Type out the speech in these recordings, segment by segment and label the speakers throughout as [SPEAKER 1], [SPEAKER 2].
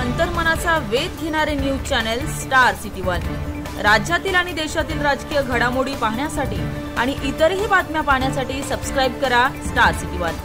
[SPEAKER 1] अंतर्मनाचा वेध घेणारे news channel Star City One. राज्यातील आणि देशातील राजकीय घडामोडी पाहण्यासाठी आणि इतरही बातम्या पाहण्यासाठी सबस्क्राइब करा स्टार सिटी वन।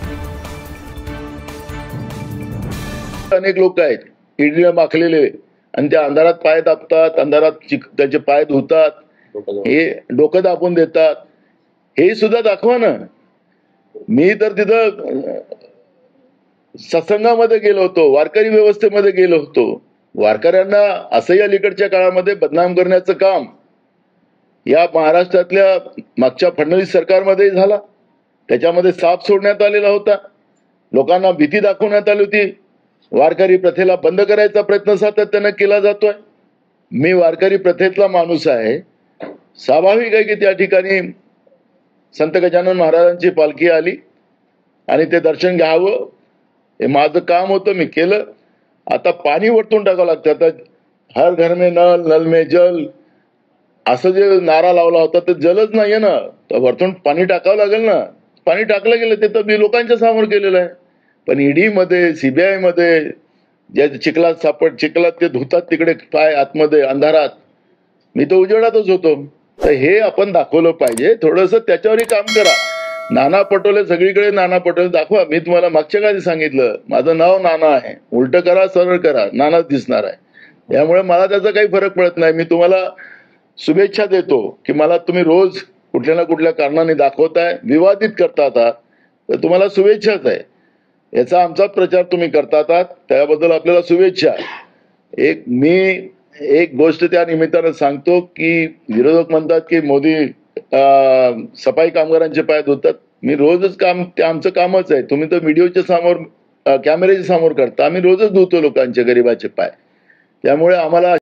[SPEAKER 2] अनेक लोक आहेत ईडीने माखलेले आणि त्या अंधारात पाय दाबतात, अंधारात त्याचे पाय धुतात, हे डोकं दाबून देतात, हे सुद्धा दाखवा ना। मी तर तिथं सत्संगामध्ये गेलो होतो, वारकरी व्यवस्थेमध्ये गेलो होतो। वारकऱ्यांना असंही अलीकडच्या काळामध्ये बदनाम करण्याचं काम या महाराष्ट्रातल्या मागच्या फडणवीस सरकारमध्ये झाला। त्याच्यामध्ये साप सोडण्यात आलेला होता, लोकांना भीती दाखवण्यात आली होती, वारकरी प्रथेला बंद करायचा प्रयत्न सातत्याने केला जातोय। मी वारकरी प्रथेतला माणूस आहे, स्वाभाविक आहे की त्या ठिकाणी संत गजानन महाराजांची पालखी आली आणि ते दर्शन घ्यावं, हे माझं काम होतं, मी केलं। आता पाणी वरतून टाकावं लागतं। आता हर घर में नल, नल में जल असं जे नारा लावला होता तर जलच नाहीये ना, तर वरतून पाणी टाकावं लागेल ना। पाणी टाकलं गेलं ते तर मी लोकांच्या समोर केलेलं आहे। पण ईडी मध्ये, सीबीआय मध्ये ज्या चिखलात ते धुतात तिकडे पाय आतमध्ये अंधारात, मी तर उजेडातच होतो। तर हे आपण दाखवलं पाहिजे, थोडंसं त्याच्यावरही काम करा। नाना पटोले सगळीकडे, नाना पटोले दाखवा। मी तुम्हाला मागच्या काळी सांगितलं, माझं नाव नाना आहे, उलट करा सरळ करा, नानाच दिसणार आहे। त्यामुळे मला त्याचा काही फरक पडत नाही। मी तुम्हाला शुभेच्छा देतो की मला तुम्ही रोज कुठल्या ना कुठल्या कारणाने दाखवताय, विवादित करतात, तर तुम्हाला शुभेच्छाच आहे। याचा आमचा प्रचार तुम्ही करतात, त्याबद्दल आपल्याला शुभेच्छा। मी एक गोष्ट त्या निमित्तानं सांगतो की विरोधक म्हणतात की मोदी सफाई कामगारांचे पाय धुतात। मी रोजच काम, ते आमचं कामच आहे। तुम्ही तर व्हिडिओच्या समोर, कॅमेऱ्याच्या समोर करता, आम्ही रोजच धुतो लोकांचे, गरीबाचे पाय। त्यामुळे आम्हाला